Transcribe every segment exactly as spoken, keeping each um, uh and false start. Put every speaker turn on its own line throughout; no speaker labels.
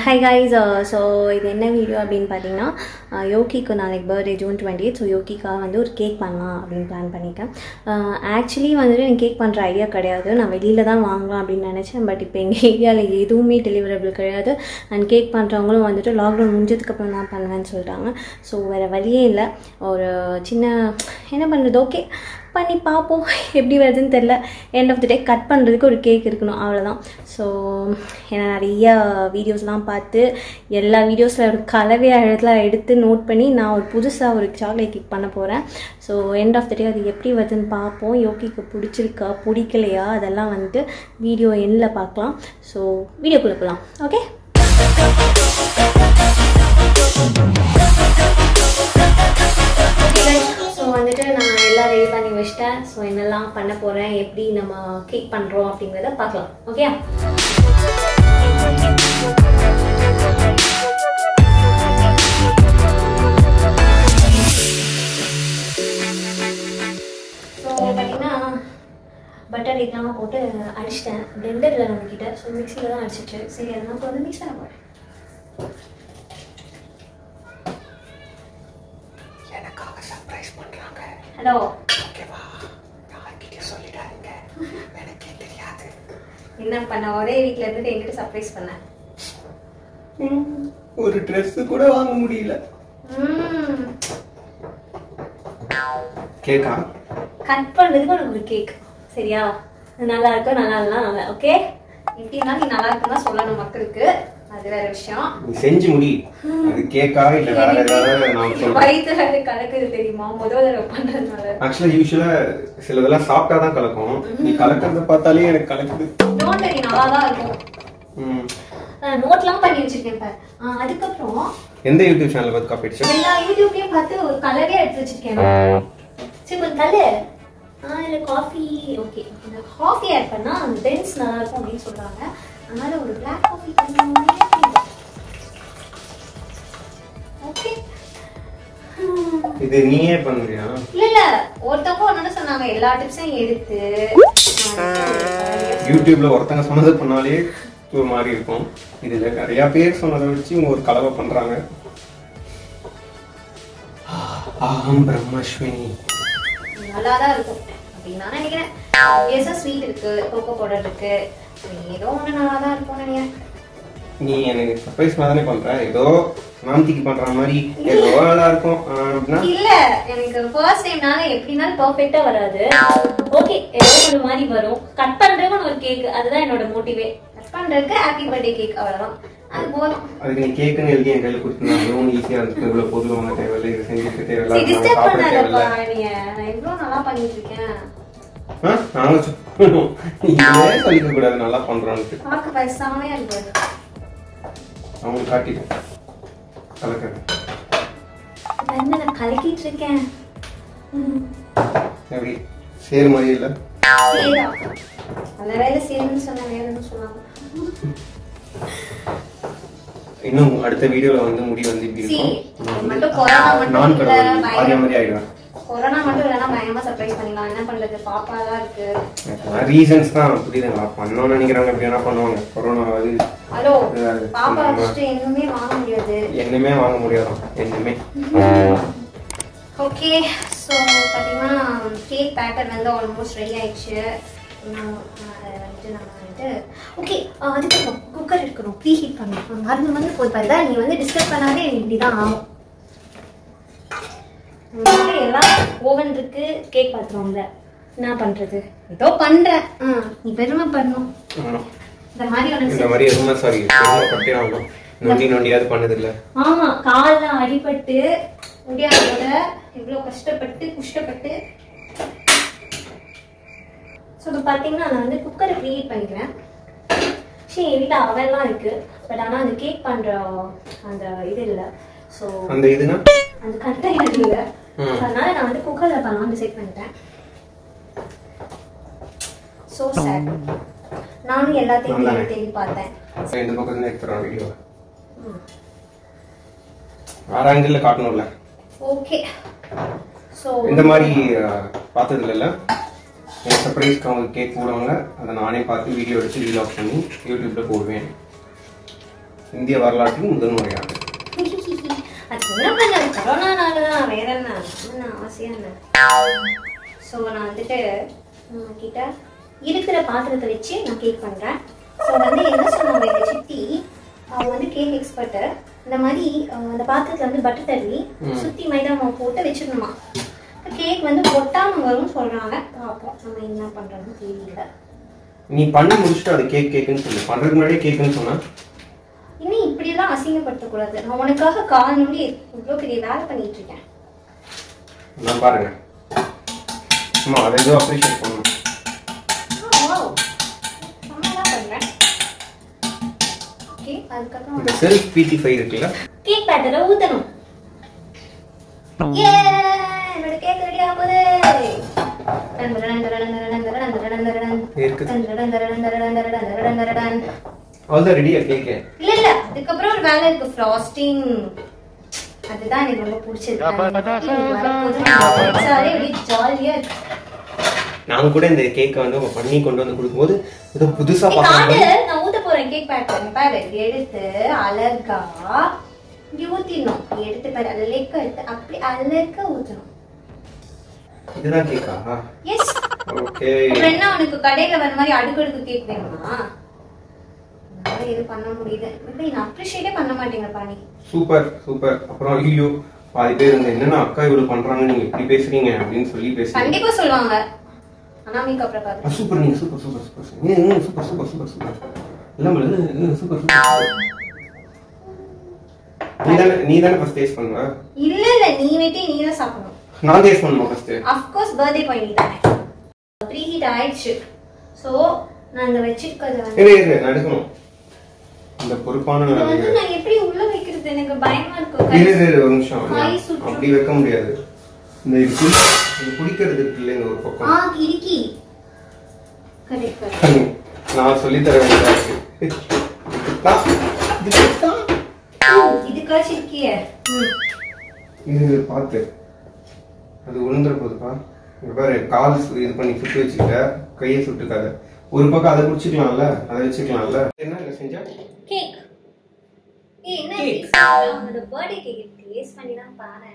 Hi guys, uh, so இது என்ன video அப்படின்னு பார்த்தீங்கன்னா யோகிக்கு நாளைக்கு birthday June twenty eight. So யோகிக்காக வந்து ஒரு கேக் பண்ணலாம் அப்படின்னு பிளான் பண்ணியிருக்கேன். ஆக்சுவலி வந்துட்டு எனக்கு கேக் பண்ணுற ஐடியா கிடையாது, நான் வெளியில் தான் வாங்கலாம் அப்படின்னு நினச்சேன். பட் இப்போ எங்கள் ஏரியாவில் எதுவுமே டெலிவரபிள் கிடையாது. அண்ட் கேக் பண்ணுறவங்களும் வந்துட்டு லாக்டவுன் முடிஞ்சதுக்கப்புறம் தான் பண்ணுவேன்னு சொல்லிட்டாங்க. ஸோ வேறு வழியே இல்லை, ஒரு சின்ன என்ன பண்ணுறது, ஓகே பண்ணி பார்ப்போம் எப்படி வருதுன்னு தெரில. End of the day cut பண்ணுறதுக்கு ஒரு கேக் இருக்கணும், அவ்வளோதான். ஸோ ஏன்னா நிறையா வீடியோஸ்லாம் பார்த்து எல்லா வீடியோஸில் ஒரு கலவையாக இடத்துல எடுத்து நோட் பண்ணி நான் ஒரு புதுசாக ஒரு சாக்லேட் கேக் பண்ண போகிறேன். So end of the day அது எப்படி வருதுன்னு பார்ப்போம். யோகிக்கு பிடிச்சிருக்கா பிடிக்கலையா அதெல்லாம் வந்துட்டு வீடியோ எண்ணில் பார்க்கலாம். ஸோ வீடியோக்குள்ளே போகலாம். ஓகே, ஸோ வந்துட்டு நான் எல்லாம் ரெடி பண்ணி வச்சிட்டேன். ஸோ என்னெல்லாம் பண்ண போகிறேன், எப்படி நம்ம கேக் பண்ணுறோம் அப்படிங்கிறத பார்க்கலாம். ஓகே, ஸோ பார்த்தீங்கன்னா பட்டர் எல்லாம் போட்டு அடிச்சிட்டேன். பிளெண்டரில் நம்மக்கிட்ட, ஸோ மிக்சியில் தான் அடிச்சிட்டு. சரி, அதெல்லாம் இப்போ வந்து மிக்ஸ் பண்ண போகிறேன். ஹலோ,
ஓகேவா? யார்கிட்ட சொல்லிடாதீங்க, எனக்கே தெரியாது.
என்ன பண்ண, ஒரே வீட்டில் இருந்துட்டு என்கிட்ட சர்ப்ரைஸ் பண்ணேன்.
ஒரு ட்ரெஸ் கூட வாங்க முடியல. கேக்கா
கட் பண்ணுறதுக்கு உனக்கு ஒரு கேக், சரியா? நல்லா இருக்கும், நல்லா இல்லலாம் நல்லா. ஓகே, எப்படின்னா நீ நல்லா இருக்குன்னா சொல்லணும் மக்களுக்கு, அது வேற விஷயம்.
நீ செஞ்சு முடி. அது கேக்கா இல்ல வேற ஏதாவது நான் சொல்றேன்.
வயித்துல அது கலக்குது தெரியுமா, முதல் தடவை பண்றதுனால.
ஆக்சுவலா யூசுவலா சிலதெல்லாம் சாப்பிட்டா தான் கலக்கும். நீ கலக்கிறத பார்த்தாலே எனக்கு கலக்குது.
நோட் நீ நல்லா தான் இருக்கும்.
ம்,
நோட்லாம் பண்ணி வச்சிருக்கேன் பாரு. அதுக்கப்புறம்
எந்த யூடியூப் சேனல்ல பார்த்து காப்பி அடிச்ச?
எல்லா யூடியூப்லயும் பார்த்து ஒரு கலரே எடுத்து வச்சிருக்கேன். சரி, கொஞ்சம் கலர். ஆ இல்ல காஃபி. ஓகே, இந்த காஃபி ஆட் பண்ணா அந்த டென்ஸ் நல்லா இருக்கும் அப்படின்னு சொல்றாங்க. அதனால ஒரு பிளாக் காஃபி பண்ணுவோம். ஓகே,
இது நீயே பண்ணுறியா?
இல்ல இல்ல, ஒருத்தவங்க ஒன்னு சொன்னாங்க, எல்லா டிப்ஸையும் எடுத்து
யூடியூப்ல ஒருத்தங்க சொன்னது பண்ணாலே ஒரு மாதிரி இருக்கும். இதுல நிறைய பேர் சொன்னதை வச்சு இவங்க ஒரு கலவை பண்றாங்க. ஆஹம் பிரம்மஸ்வினி
நல்லாதான் இருக்கும் அப்படின்னு நான் நினைக்கிறேன். ஆப்வியஸா ஸ்வீட் இருக்கு, கோகோ பவுடர் இருக்கு, ஏதோ ஒண்ணு நல்லாதான் இருக்கும்னு நினைக்கிறேன்.
நீ எனக்கு சர்ப்ரைஸ் மாதிரி பண்ற, ஏதோ நாம்திக்கு பண்ற மாதிரி ஏதோ நல்லா இருக்கும் அப்படின்னா
இல்ல, எனக்கு ஃபர்ஸ்ட் டைம்னால எப்படினாலும் பெர்ஃபெக்ட்டா வராது. ஓகே, ஏதோ ஒரு மாதிரி வரும். கட் பண்றதுக்கு ஒரு கேக், அதுதான் என்னோட மோட்டிவே. கட் பண்றதுக்கு ஹாப்பி பர்த்டே கேக், அவ்வளவுதான். அது போதும்.
அதுக்கு நீ கேக்குன்னு எழுதி என் கையில கொடுத்துருந்தாலும் ஈஸியா இருந்துச்சு. இவ்வளவு பொருள் வாங்க தேவையில்லை, இது செஞ்சுட்டு தேவையில்லை,
டிஸ்டர்ப்
சாப்பிட
பண்ணாதப்பா.
தேவையில்லை.
நீ நான் எவ்வளவு நல்லா பண்ணிட்டு இருக்கேன்.
நாங்க சொல்லணும், இதே சொல்லிக்க கூடாது நல்லா பண்றோம்னு.
பார்க்க பைசாமையா இருக்கு.
அவங்க காட்டிட்டு கலக்கிறது
என்ன நான் கலக்கிட்டு இருக்கேன்.
எப்படி சேரு மாதிரி இல்ல?
சேரா அந்த வேலை சேருன்னு சொன்ன வேற என்ன சொன்னாங்க.
இன்னும் அடுத்த வீடியோல வந்து முடி வந்து இப்படி இருக்கும்.
மட்டும் கொரோனா மட்டும்
நான்
இல்ல,
அதே மாதிரி ஆயிடுவேன்.
கொரோனா மட்டும் இல்லைன்னா பயங்கரமா சர்ப்ரைஸ் பண்ணிக்கலாம். என்ன பண்றது, பாப்பா தான் இருக்கு.
ரீசன்ஸ் தான் புரியுதுங்களா? பண்ணணும்னு நினைக்கிறாங்க, அப்படி என்ன பண்ணுவாங்க. கொரோனா அது
ஹலோ, பாப்பா வச்சுட்டு எதுவுமே வாங்க முடியாது.
என்னமே வாங்க முடியாது, என்னமே.
ஓகே, ஸோ பார்த்தீங்கன்னா கேக் பேட்டர் வந்து ஆல்மோஸ்ட் ரெடி ஆயிடுச்சு. வந்துட்டு நம்ம வந்துட்டு ஓகே, அதுக்கப்புறம் குக்கர் இருக்கணும், ப்ரீ ஹீட் பண்ணணும். மருந்து வந்து போய் பார்த்தா நீ வந்து டிஸ்கஸ் பண்ணாதே இப்படி தான் ஆகும். எல்லாம் ஓவன் இருக்கு, கேக் பாத்திரம் இல்லை, என்ன பண்றது, ஏதோ பண்றேன். நீ பெருமை பண்ணும் இந்த மாதிரி
இந்த மாதிரி எதுவுமே சாரி பெருமை பட்டினாலும் நொண்டி நொண்டியாவது பண்ணது இல்லை.
ஆமா, கால்ல அடிபட்டு முடியாதோட இவ்வளோ கஷ்டப்பட்டு குஷ்டப்பட்டு. ஸோ இப்போ பார்த்தீங்கன்னா நான் வந்து குக்கரை ப்ரீஹீட் பண்ணிக்கிறேன். சரி, என் வீட்டில் அவன்லாம் இருக்கு, பட் ஆனால் அந்த கேக் பண்ற அந்த இது இல்லை. ஸோ
அந்த இதுனா
அந்த கண்டெய்னர் இல்லை, அதனால நான் வந்து குக்கர்ல பண்ணலாம் டிசைட் பண்ணிட்டேன். ஸோ சார், நானும் எல்லாத்தையும் தேடி தேடி பார்த்தேன்.
இந்த பக்கம் இருந்து எடுத்துறோம் வீடியோ. வேற ஆங்கிள் காட்டணும்ல.
ஓகே, ஸோ
இந்த மாதிரி பார்த்தது இல்லைல்ல. என் சர்ப்ரைஸ்க்கு அவங்க கேக் போடுவாங்க, அதை நானே பார்த்து வீடியோ எடுத்து ரீலாக் பண்ணி யூடியூப்ல போடுவேன். இந்திய வரலாற்றில் முதல் முறையாக.
அது என்ன பண்ண கொரோனா நாள் தான், வேற என்ன நான் ஆசையாக இருந்தேன். ஸோ நான் வந்துட்டு கிட்ட இருக்கிற பாத்திரத்தை வச்சு நான் கேக் பண்ணுறேன். ஸோ வந்து என்ன சொன்னாங்க எங்கள் சித்தி, அவங்க வந்து கேக் எக்ஸ்பர்ட்டு. இந்த மாதிரி அந்த பாத்திரத்தில் வந்து பட்டர் தள்ளி சுற்றி மைதா மாவு போட்டு வச்சிடணுமா. கேக் வந்து பொட்டாமல் வரும்னு சொல்கிறாங்க. பார்ப்போம் நம்ம என்ன பண்ணுறோன்னு தெரியல.
நீ பண்ணி முடிச்சுட்டு அது கேக் கேக்குன்னு சொல்லு. பண்ணுறதுக்கு முன்னாடியே கேக்குன்னு சொன்னா
இன்னும் இப்படியெல்லாம் அசிங்கப்படுத்தக்கூடாது. நான் உனக்காக கால் நொடி இவ்வளோ பெரிய வேலை பண்ணிட்டு இருக்கேன்.
நான் பாருங்க அம்மா அதை ஏதோ அப்ரிஷியேட் பண்ணணும். இந்த செல்ஃப் பியூட்டிஃபை இருக்குல்ல,
கேக் பேட்டரை ஊத்தணும். ஏ என்னோட கேக் ரெடி ஆகுது.
அவ்வளவுதான் ரெடியா கேக்?
இல்ல இல்ல அதுக்கப்புறம் ஒரு வேலை இருக்கு, ஃப்ராஸ்டிங். அதுதான் எனக்கு ரொம்ப பிடிச்சிருக்கு. ஜாலியா இருக்கு.
நான் கூட இந்த கேக்கை வந்து பண்ணி கொண்டு வந்து கொடுக்கும்போது ஏதோ புதுசா
பாக்குறாங்க. நான் ஊத்த போறேன் கேக் பேட்டர். பாரு எடுத்து அழகா இப்படி ஊத்திடணும். எடுத்து பாரு அழகா எடுத்து அப்படி அழகா ஊத்தணும்.
இதுதான் கேக்கா?
எஸ்.
ஓகே.
என்ன உனக்கு கடையில வர மாதிரி அடுக்கடுக்கு கேக் வேணுமா? நான் இது பண்ண முடியுது. இப்படி நான் அப்ரிஷியேட்டே பண்ண மாட்டேங்க பாணி.
Super super. அப்புறம் ஐயோ பாதி பேர் வந்து என்னன்னா அக்கா இவ்வளவு பண்றாங்க நீங்க இப்படி பேசுறீங்க அப்படின்னு சொல்லி பேசுறீங்க.
கண்டிப்பா சொல்லுவாங்க. அனாமிகா பிரபாகர்
சூப்பர். நீங்க super super super super super super super super எல்லாம் சூப்பர் சூப்பர். நீ தானே நீ தானே ஃபர்ஸ்ட் டேஸ்ட் பண்ணுவ? இல்ல
இல்ல நீ வெட்டி நீ தான் சாப்பிடணும்.
நான் டேஸ்ட் பண்ணனும் first.
Of course birthday boy நீ தானே. ப்ரீ ஹீட் ஆயிடுச்சு. சோ நான் இந்த வெச்சிருக்கிறது வந்து
இரு இரு நடக்கணும். இந்த பொறுப்பான
வந்து நான் எப்படி உள்ள வைக்கிறது எனக்கு பயமா இருக்கு.
இரு இரு ஒரு நிமிஷம். அப்படி வைக்க முடியாது. இந்த இது இது குடிக்கிறது இருக்குல்ல இந்த ஒரு பக்கம்.
ஆ கிரிக்கி. Correct correct.
நான் சொல்லி தர வேண்டியது.
இது காச்சிக்கிய.
இது பாத்து. அது உளுந்தற போதுப்பா. இங்க பாரு கால் இது பண்ணி சுட்டு வச்சிட்ட, கையை சுட்டுக்காத. ஒரு பக்கம் அதை குடிச்சுக்கலாம்ல, அதை வச்சுக்கலாம்ல. என்ன என்ன செஞ்சா?
கேக். ஏய் என்ன கேக்? அவனோட பர்த்டே கேக் டேஸ்ட் பண்ணி தான் பாறேன்.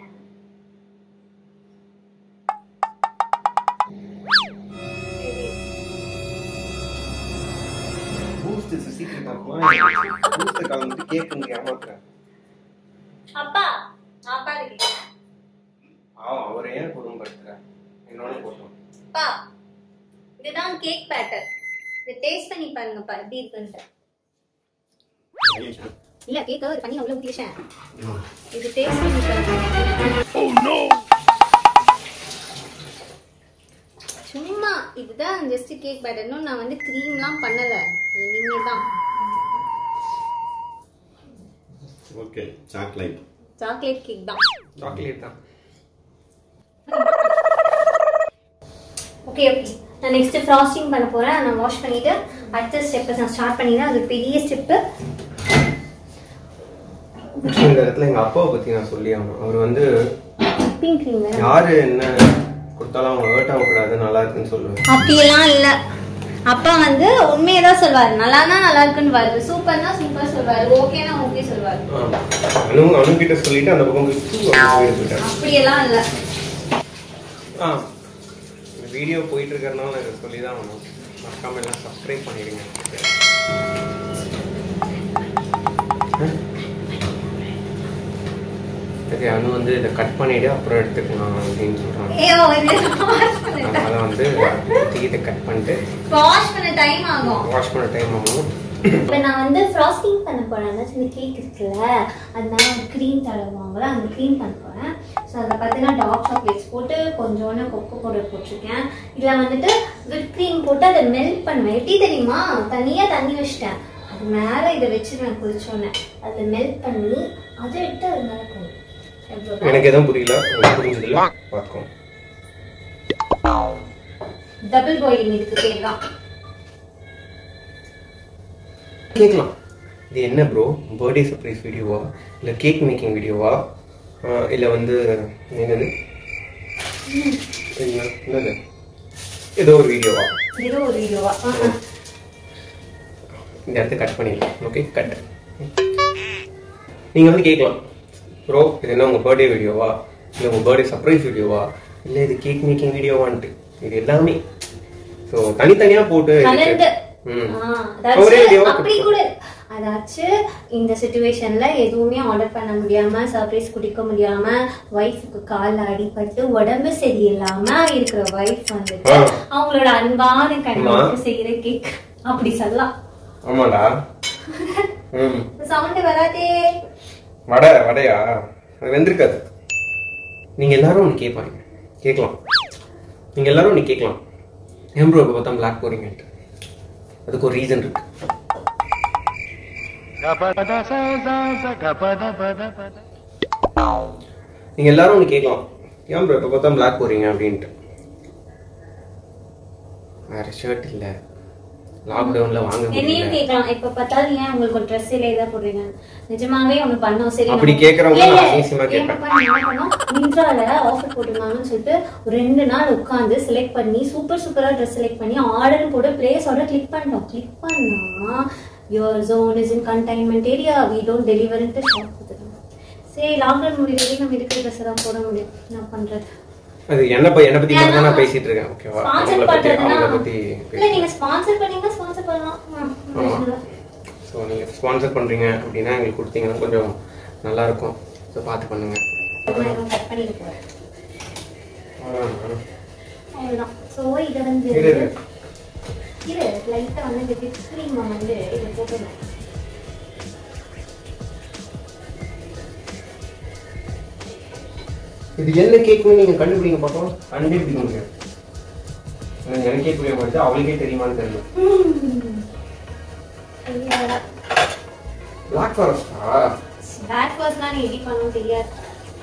Boost is secret of my. Boost கலந்து கேக் இங்க ஏமாத்துற.
அப்பா அப்பா கேக்.
ஆ அவரே ஏன் கொடும்படுத்துற? என்னோட போட்டோம்.
அப்பா இதுதான் கேக் பேட்டர். இத டேஸ்ட் பண்ணி பாருங்கப்பா எப்படி இருக்குன்னு. இல்ல கேக்க ஒரு பண்ணி உள்ள ஊத்தி வச்சேன். இது டேஸ்ட் பண்ணி பாருங்க. Oh no. சும்மா இதுதான் ஜஸ்ட் கேக் பேட்டர். இன்னும் நான் வந்து க்ரீம்லாம் பண்ணல. இனிமே தான்.
Okay chocolate.
சாக்லேட் கேக் தான்.
சாக்லேட் தான்.
Okay okay. நான் நெக்ஸ்ட் ஃப்ராஸ்டிங் பண்ண போறேன். நான் வாஷ் பண்ணிட்டு அடுத்த ஸ்டெப் நான் ஸ்டார்ட் பண்ணிடுறேன். அது பெரிய ஸ்டெப்.
இந்த இடத்துல எங்க அப்பாவை பத்தி நான் சொல்லி ஆகணும். அவர் வந்து
பிங்க் க்ரீம்
யாரு என்ன கொடுத்தாலும் அவங்க ஹர்ட் ஆகக்கூடாது, நல்லா இருக்குன்னு சொல்லுவேன்.
அப்படியெல்லாம் இல்ல. அப்பா வந்து உண்மையை தான் சொல்வாரு. நல்லானா நல்லா இருக்குன்னு வருது, சூப்பர்னா சூப்பர் சொல்வாரு, ஓகேனா ஓகே சொல்வாரு.
அனு அனு கிட்ட சொல்லிட்டு அந்த பக்கம் போயிட்டு
அப்படியெல்லாம் இல்ல.
ஆ வீடியோ போயிட்டு இருக்கறனால நான் சொல்லி தான் ஆகணும். மறக்காம எல்லாம் சப்ஸ்கிரைப் பண்ணிடுங்க. சரி அனு வந்து இதை கட் பண்ணிட்டு அப்புறம் எடுத்துக்கலாம் அப்படின்னு சொல்றாங்க. அதை வந்து இதை கட் பண்ணிட்டு
வாஷ் பண்ண டைம் ஆகும்.
வாஷ் பண்ண டைம் ஆகும்.
இப்போ நான் வந்து ஃப்ராஸ்டிங் பண்ண போறேன். அந்த கேக் இருக்குல்ல, அதனால ஒரு க்ரீம் தடவுவாங்கள, அந்த க்ரீம் பண்ண போறேன். ஸோ அதில் பார்த்தீங்கன்னா டார்க் சாக்லேட்ஸ் போட்டு கொஞ்சோன்னு கொக்கோ பவுடர் போட்டிருக்கேன். இதில் வந்துட்டு விப் க்ரீம் போட்டு அதை மெல்ட் பண்ணுவேன். எப்படி தெரியுமா? தனியாக தண்ணி வச்சிட்டேன், அது மேலே இதை வச்சிருவேன் கொதிச்சோன்னே. அதில் மெல்ட் பண்ணி அதை எடுத்து அது மேலே போடுவேன்.
எனக்கு எதுவும் புரியல, புரிஞ்சதில்ல, பார்த்துக்கோ.
டபுள் பாயிலிங் இதுக்கு பேர் தான்.
கேட்கலாம், இது என்ன ப்ரோ பர்த்டே சர்ப்ரைஸ் வீடியோவா இல்லை கேக் மேக்கிங் வீடியோவா இல்லை வந்து என்னது என்னது ஏதோ ஒரு வீடியோவா
ஏதோ ஒரு வீடியோவா
இந்த இடத்த கட் பண்ணிடலாம். Okay cut. நீங்கள் வந்து கேட்கலாம், ப்ரோ இது என்ன உங்கள் பர்த்டே வீடியோவா, இல்லை உங்கள் பர்த்டே சர்ப்ரைஸ் வீடியோவா, இல்லை இது கேக் மேக்கிங் வீடியோவான்ட்டு இது எல்லாமே ஸோ தனித்தனியாக போட்டு
அப்படி கூட அதாச்சும் இந்த சிச்சுவேஷன்ல எதுவுமே ஆர்டர் பண்ண முடியாம சர்ப்ரைஸ் குடிக்க முடியாம வைஃபுக்கு கால் அடிபட்டு உடம்பு சரியில்லாம இருக்கிற வைஃப் வந்துட்டு அவங்களோட அன்பான கண்ணு செய்யற கேக் அப்படி சொல்லலாம்.
ஆமாடா.
சவுண்ட் வராதே.
வடை வடையா அது வெந்திருக்காது. நீங்க எல்லாரும் ஒன்று கேட்பாங்க கேட்கலாம் நீங்க எல்லாரும் ஒன்று கேட்கலாம் ஏன் ப்ரோ இப்போ பார்த்தா பிளாக் போறீங்கன்ட்டு. அதுக்கு ஒரு ரீசன் இருக்கு. நீங்க எல்லாரும் ஒன்று கேட்கலாம் ஏன் ப்ரோ இப்போ பார்த்தா பிளாக் போறீங்க அப்படின்ட்டு. வேற ஷர்ட் இல்ல, லாக்டவுன்ல வாங்க முடியல.
என்னையும் கேட்கலாம் எப்ப பார்த்தாலும் ஏன் உங்களுக்கு ஒரு ட்ரெஸ் இல்ல இதா போடுறீங்க. நிஜமாவே ஒன்னு பண்ணோம் சரி
அப்படி கேக்குறவங்க நான் ஈஸியா கேட்பேன்.
மிந்த்ரால ஆஃபர் போட்டுருந்தாங்கன்னு சொல்லிட்டு ரெண்டு நாள் உட்கார்ந்து செலக்ட் பண்ணி சூப்பர் சூப்பரா ட்ரெஸ் செலக்ட் பண்ணி ஆர்டர் போட்டு பிளேஸோட கிளிக் பண்ணோம். கிளிக் பண்ணா your zone is in containment area, we don't deliver into shop கொடுத்துருங்க. சரி லாக்டவுன் முடிய வரைக்கும் நம்ம இருக்கிற ட்ரெஸ் தான் போட முடியும். என்ன பண்றது? அது
என்ன பத்தி என்ன பத்தி மட்டும் நான் பேசிட்டு இருக்கேன். ஓகேவா?
ஸ்பான்சர் பண்றதுனா பத்தி இல்ல நீங்க ஸ்பான்சர் பண்ணீங்க ஸ்பான்சர் பண்ணலாம்.
சோ நீங்க ஸ்பான்சர் பண்றீங்க அப்படினா உங்களுக்கு கொடுத்தீங்கன்னா கொஞ்சம் நல்லா இருக்கும். சோ பாத்து பண்ணுங்க.
நான் கட் பண்ணிட்டு போறேன். அவ்வளவுதான். சோ இத வந்து இது லைட்டா வந்து விப் கிரீம் வந்து இத போட்டுறேன்.
இது என்ன கேக்னு நீங்க கண்டுபிடிங்க பாப்போம். கண்டுபிடிங்க. எனக்கு கேக் புரிய மாட்டேங்குது, அவளுக்கே தெரியுமான்னு தெரியல.
ஐயா
Black Forest ஆ?
Black Forest நான் எடி பண்ணனும் தெரியாது.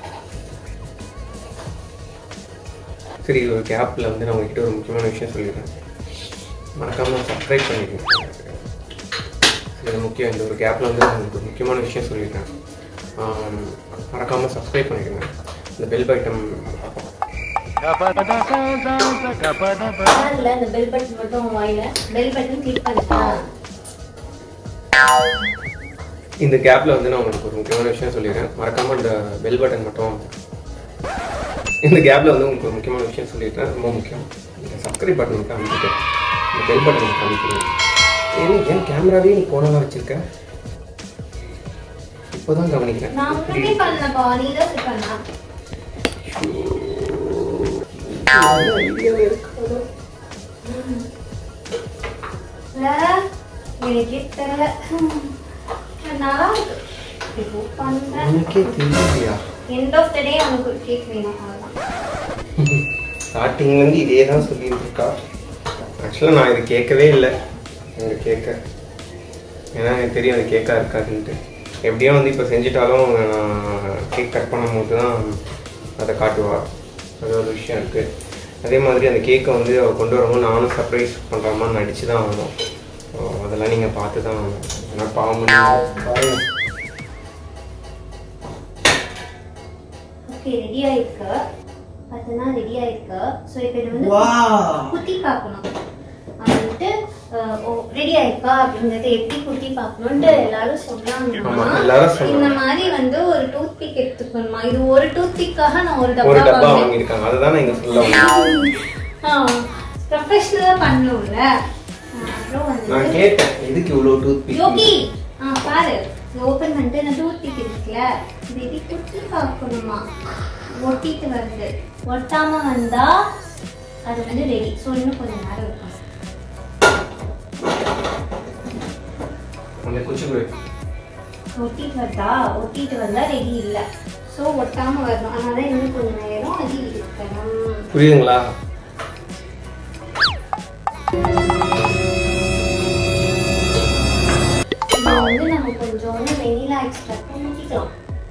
சரி ஒரு கேப்ல வந்து நான் உங்ககிட்ட ஒரு முக்கியமான விஷயம் சொல்லிடுறேன். மறக்காம சப்ஸ்கிரைப் பண்ணிடுங்க. இது முக்கியம். இந்த ஒரு கேப்ல வந்து உங்களுக்கு ஒரு முக்கியமான விஷயம் சொல்லிடுறேன். மறக்காம சப்ஸ்கிரைப் பண்ணிடுங்க. இந்த பெல் பட்டன்
இல்ல இந்த பெல் பட்டன் மட்டும் வாயில பெல் பட்டன் கிளிக் பண்ணுங்க.
இந்த கேப்ல வந்து நான் உங்களுக்கு ஒரு முக்கியமான விஷயம் சொல்லிடுறேன். மறக்காம இந்த பெல் பட்டன் மட்டும் இந்த கேப்ல வந்து உங்களுக்கு ஒரு முக்கியமான விஷயம் சொல்லிடுறேன். ரொம்ப முக்கியம். இந்த சப்ஸ்கிரைப் பட்டன் காமிச்சிட்டு இந்த பெல் பட்டன் காமிக்கிறேன். ஏன் ஏன் கேமராவே நீ கோணலா வச்சிருக்க? இப்போதான் கவனிக்கிறேன்.
நான் முன்னாடி பண்ணலப்பா, நீ தான் செட் பண்ணா. எனக்கு தெரியல. நல்லா இப்போ பண்றேன்.
உனக்கே தெரியலையா?
எண்ட் ஆஃப் தி டே எனக்கு ஒரு கேக் வேணும் அவ்வளவுதான்.
ஸ்டார்டிங்ல இருந்து இதே தான் சொல்லிட்டு இருக்கா. ஆக்சுவலா நான் இது கேட்கவே இல்லை. இந்த கேக்க ஏன்னா எனக்கு தெரியும் அது கேக்கா இருக்காதுன்ட்டு. எப்படியோ வந்து இப்போ செஞ்சுட்டாலும் நான் கேக் கட் பண்ணும்போது தான் அதை காட்டுவா. அது ஒரு விஷயம் இருக்குது. அதே மாதிரி அந்த கேக்கை வந்து அவள் கொண்டு வரும்போது நானும் சர்ப்ரைஸ் பண்ணுற மாதிரி நடிச்சு தான் ஆகணும். ஸோ அதெல்லாம் நீங்கள் பார்த்து தான் ஆகணும். ஏன்னா பாவம்
ஓகே ரெடி ஆயிருக்கு. பார்த்தனா ரெடி ஆயிருக்கு. ஸோ இப்போ இது வந்து குத்தி பார்க்கணும். வந்துட்டு ரெடி ஆயிப்பா அப்படிங்கறத எப்படி குத்தி பார்க்கணும்னு எல்லாரும் சொன்னாங்க. இந்த மாதிரி வந்து ஒரு டூத் பிக் எடுத்துக்கணுமா. இது ஒரு டூத் பிக்காக நான் ஒரு டப்பா
வாங்கியிருக்காங்க. அதுதான் நீங்க சொல்லலாம்.
ப்ரொஃபஷனலா பண்ணணும்ல. அப்புறம் வந்து
நான் கேட்டேன் எதுக்கு இவ்வளவு டூத் பிக்
யோகி ஆ பாரு ஓபன் பண்ணிட்டு அந்த டூத் பிக் இருக்குல இது எப்படி குத்தி பார்க்கணுமா. ஒட்டிட்டு வருது. ஒட்டாம வந்தா அது வந்து ரெடி. ஸோ இன்னும் கொஞ்சம் நேரம் இருக்கும். ஒட்டிட்டு வந்தா ஒட்டிட்டு வந்தா ரெடி இல்ல. சோ ஒட்டாம வரணும். அதனால இன்னும் கொஞ்சம் நேரம் அது இருக்கணும்.
புரியுதுங்களா?
இது வந்து நம்ம கொஞ்சம் வெனிலா எக்ஸ்ட்ராக்ட் ஊத்திக்கலாம்.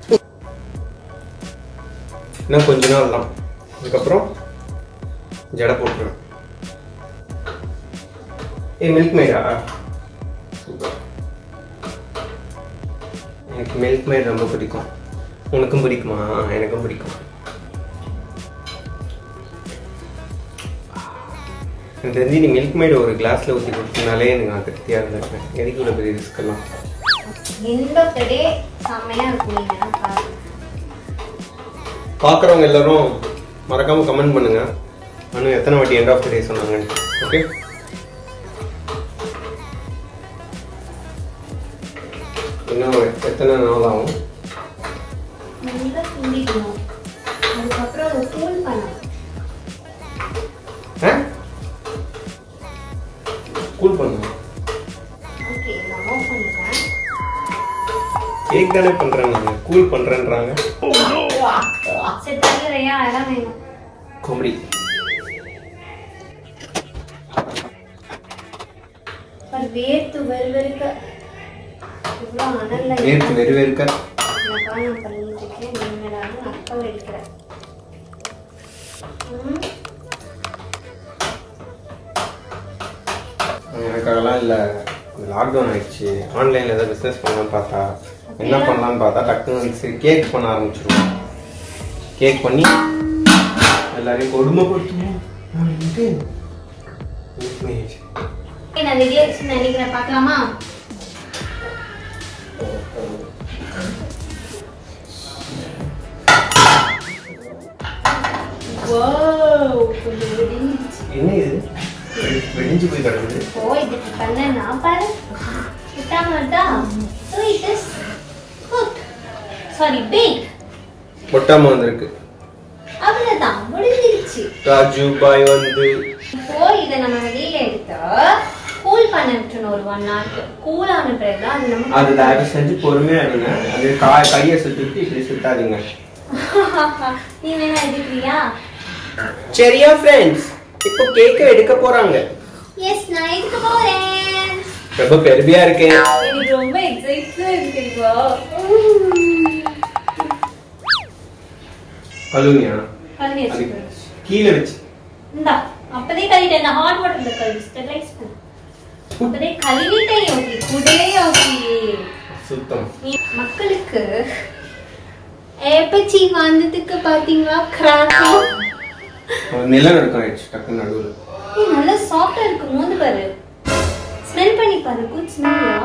இன்னும் கொஞ்ச நேரம் தான். அதுக்கப்புறம் ஜடை போட்டுருவேன். ஏ மில்க் மேடா? எனக்கு மில்க் மேட் ரொம்ப பிடிக்கும். உனக்கும் பிடிக்குமா? எனக்கும் பிடிக்கும். எனக்கு தெரிஞ்சு நீ மில்க் மேட் ஒரு கிளாஸ்ல ஊற்றி கொடுத்தனாலே எனக்கு நான் திருப்தியாக இருந்திருப்பேன். எதுக்கு இவ்வளோ பெரிய ரிஸ்க் எல்லாம்?
எண்ட் ஆஃப் த டே செம்மையா இருக்கும். நீங்க பாருங்க.
பார்க்குறவங்க எல்லாரும் மறக்காம கமெண்ட் பண்ணுங்க. அனு எத்தனை வாட்டி எண்ட் ஆஃப் த டே சொன்னாங்க. ஓகே, இன்னும் எத்தனை நாள் ஆகும்?
நல்லா கிண்டிக்கணும். அதுக்கப்புறம் அதை கூல் பண்ணணும்.
கூல் பண்ணணும்.
ஓகே, நான் ஆஃப் பண்ணுறேன்.
கேக் தானே பண்ணுறேன் நான், கூல் பண்ணுறேன்றாங்க.
சரி தள்ளுறையா அதான் வேணும்.
காமெடி.
அது வேர்த்து வெறுவெறுக்க இவ்வளோ அனல்ல
வேர்த்து வெறுவெறுக்க
நான் பண்ணிட்டு இருக்கேன். நீங்களாவது அப்பா எடுக்கிறேன்.
எனக்காகலாம் இல்லை, லாக்டவுன் ஆயிடுச்சு. ஆன்லைனில் ஏதாவது பிஸ்னஸ் பண்ணலான்னு பார்த்தா என்ன பண்ணலான்னு பார்த்தா டக்குன்னு சரி கேக் பண்ண ஆரம்பிச்சிருவோம். கேக் பண்ணி எல்லாரையும் கொடுமைப்படுத்துவோம்.
நான் ரெடி ஆயிடுச்சுன்னு நினைக்கிறேன். பார்க்கலாமா?
என்ன இது வெடிஞ்சு போய் கிடக்குது?
ஓ, இதுக்கு பண்ண நான் பாரு விட்டாம வருதா? So it is cooked. Sorry, baked.
பொட்டாம வந்திருக்கு.
அவ்வளவுதான், முடிஞ்சிருச்சு.
ராஜு பாய் வந்து
இப்போ இதை நம்ம வெளியில எடுத்து கூல் பண்ண விட்டுணும் ஒரு ஒன் ஹவருக்கு. கூல் ஆன பிறகு அது நம்ம
அது தயவு செஞ்சு பொறுமையா இருங்க. அது காய் கையை சுத்திட்டு இப்படி சுத்தாதீங்க.
நீ வேணா எடுக்கிறியா?
சரியா ஃப்ரெண்ட்ஸ், இப்போ கேக்க எடுக்க போறாங்க.
எஸ், நான் எடுக்க போறேன்.
ரொம்ப பெருமையா இருக்கேன்.
எனக்கு ரொம்ப எக்ஸைட்டடா இருக்கு. இப்போ
கழுவியா?
கழுவி
அது
வச்சு
கீழே வச்சு
இந்தா அப்பதே கழுவிட்டேன். நான் ஹாட் வாட்டர்ல கழுவி ஸ்டெர்லைஸ் பண்ண அப்பதே கழுவிட்டேன். யோகி குடே யோகி
சுத்தம்.
மக்களுக்கு ஏப்பச்சி வந்ததுக்கு பாத்தீங்களா கிராக்கா
நிலநடுக்கம் ஆயிடுச்சு டக்குன்னு நடுவுல.
ஏய், நல்லா சாஃப்டா இருக்கு. மோந்து பாரு, ஸ்மெல் பண்ணி பாரு. குட் ஸ்மெல்யா.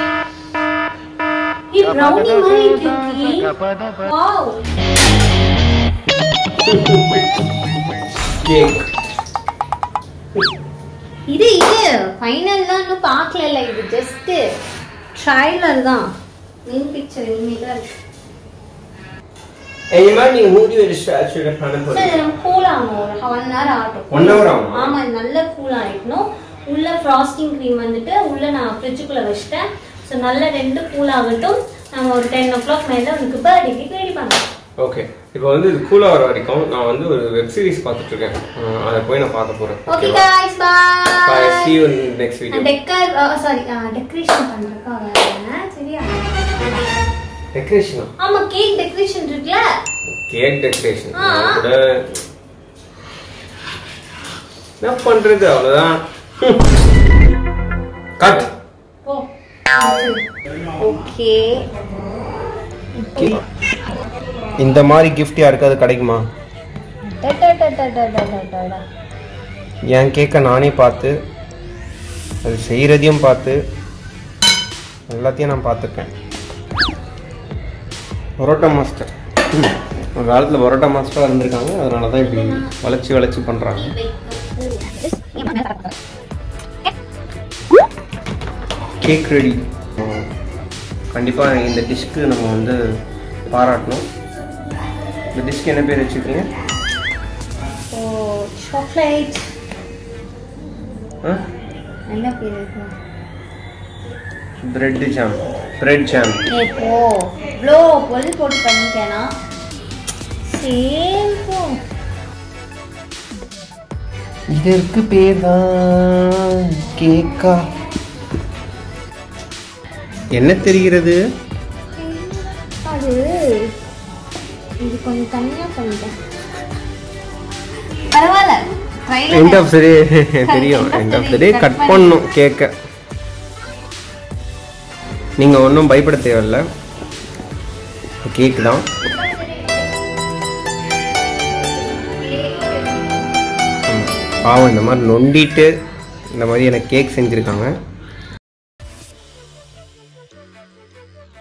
ஏ ப்ரௌனி மாதிரி இருக்கு. வாவ்,
கேக்
இது இது ஃபைனல்லாம் இன்னும் பார்க்கல. இது ஜஸ்ட் ட்ரைலர் தான். மெயின் பிக்சர் இனிமே தான் இருக்கு.
ஏய் மாதிரி நீங்க மூடி ஒரு ஸ்ட்ராச்சர் பண்ண போறீங்க.
சரி, நம்ம கூல் ஆகும். ஒரு ஒன் ஹவர் ஆகட்டும்.
ஒன் ஹவர் ஆகும்.
ஆமா, இது நல்லா கூல் ஆயிடணும். உள்ள ஃப்ராஸ்டிங் க்ரீம் வந்துட்டு உள்ள நான் ஃப்ரிட்ஜுக்குள்ள வச்சிட்டேன். ஸோ நல்லா ரெண்டு கூல் ஆகட்டும். நம்ம ஒரு டென் ஓ கிளாக் மேலே உனக்கு பர்த்டேக்கு ரெடி பண்ணலாம்.
ஓகே, இப்போ வந்து இது கூல் ஆகிற வரைக்கும் நான் வந்து ஒரு வெப் சீரிஸ் பார்த்துட்டு இருக்கேன். அதை போய் நான் பார்க்க போறேன்.
Okay guys, bye.
Bye, see you in next video.
Decor sorry decoration பண்றதுக்கு வரேன். சரியா?
டெக்கரேஷன்?
ஆமா, கேக் டெக்கரேஷன் இருக்குல.
கேக் டெக்கரேஷன் கூட என்ன பண்றது, அவ்வளவுதான். கட்.
Oh okay.
இந்த மாதிரி gift யாருக்காவது கிடைக்குமா? என் கேக்க நானே பார்த்து அது செய்யறதையும் பார்த்து எல்லாத்தையும் நான் பார்த்துருக்கேன். பரோட்டா மாஸ்டர் ஒரு காலத்தில் பரோட்டா மாஸ்டராக இருந்திருக்காங்க. அதனால தான் இப்படி வளைச்சி வளைச்சி பண்ணுறாங்க. Cake ready. கண்டிப்பாக இந்த டிஷ்க்கு நம்ம வந்து பாராட்டணும். இந்த டிஷ்க்கு என்ன பேர் வச்சுருக்கீங்க?
ஓ, சாக்லேட்.
ஆ,
என்ன பேர் இருக்கு?
Bread jam. Bread jam.
ஏ போ, இவ்வளோ பொருள் போட்டு பண்ணிட்டேனா? சேம் போ.
இதற்கு பேர் தான் கேக்கா? என்ன தெரிகிறது?
அது இது கொஞ்சம் தனியாக பண்ணிட்டேன். பரவாயில்ல.
எண்ட் ஆஃப் தி டே தெரியும். End of the day cut பண்ணணும் கேக்க. நீங்கள் ஒன்றும் பயப்பட தேவையில்லை. கேக் தான். பாவம் இந்த மாதிரி நொண்டிட்டு இந்த மாதிரி எனக்கு கேக் செஞ்சுருக்காங்க.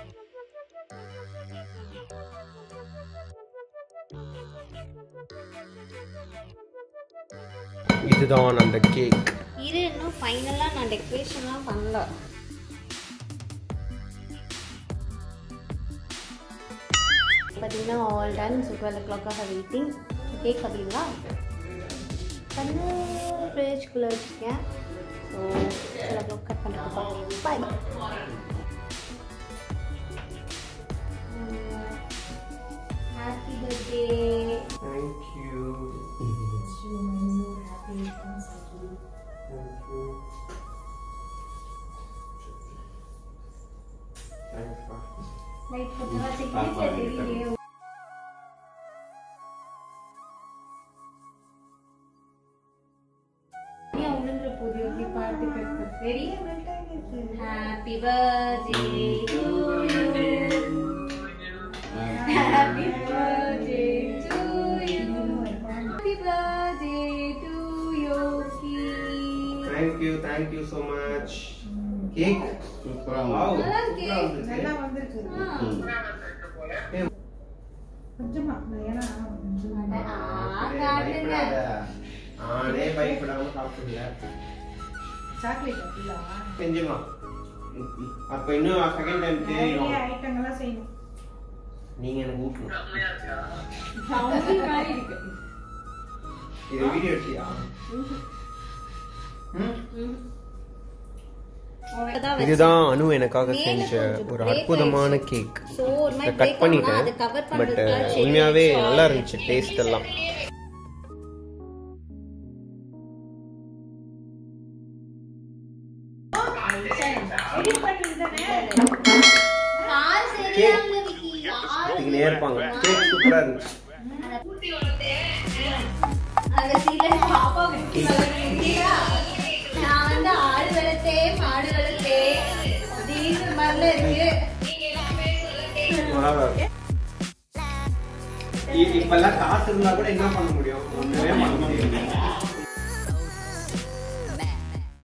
இதுதான் அந்த கேக்.
இது இன்னும் ஃபைனலாக நான் டெக்கரேஷன்லாம் பண்ணல. பார்த்தீங்கன்னா ஆல் டன். ஸோ டுவெல் ஓ கிளாக்காக வெயிட்டிங். கேக் பார்த்தீங்களா கண்ணு ஃப்ரிட்ஜ்குள்ளே வச்சுருக்கேன். So twelve o'clock cut பண்ணுறதுக்கு bye. Happy birthday.
Thank you.
Happy birthday to you. Happy birthday to you. Happy birthday to Yoki.
Thank you, thank you so much. Cake. Super. Wow.
நல்லா வந்திருக்கு. கொஞ்சமா ஏனா
ஆனே பயப்படாம சாப்பிடுங்க.
சாக்லேட் அப்படியா?
செஞ்சுமா. அப்ப இன்னும் செகண்ட் டைம் தெரியும்.
நிறைய ஐட்டங்கள்லாம் செய்யணும்.
நீங்க எனக்கு ஊட்டணும்.
சவுண்ட் மாதிரி இருக்கு.
இது வீடியோ எடுத்தியா? இதுதான் அனு எனக்காக செஞ்ச ஒரு அற்புதமான கேக். கட் பண்ணிட்டேன். பட் உண்மையாவே நல்லா இருந்துச்சு டேஸ்ட் எல்லாம். நேர்ப்பாங்க. கேக் சூப்பரா இருந்துச்சு.
நான் வந்து ஆடு வளர்த்தே மாடு வளர்த்தே அப்படின்ற மாதிரில இருக்கு.
இப்பெல்லாம் காசு இருந்தா கூட என்ன பண்ண முடியும்? ஒண்ணுமே பண்ண முடியாது.